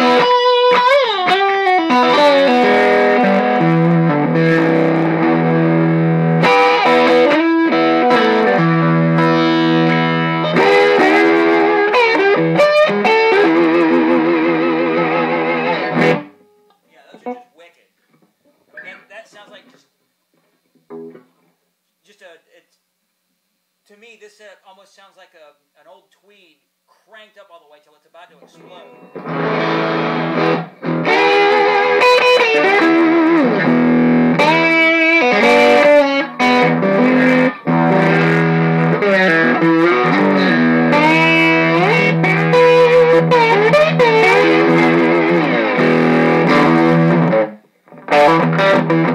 To me, this almost sounds like an old tweed cranked up all the way till it's about to explode.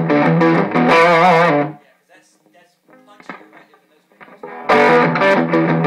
Yeah, 'cause that's punchier right there than those pickups.